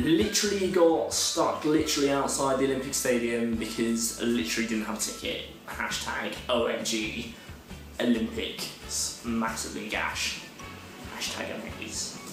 literally got stuck literally outside the Olympic Stadium because I literally didn't have a ticket. Hashtag OMG Olympics, massively gash. Hashtag amaze.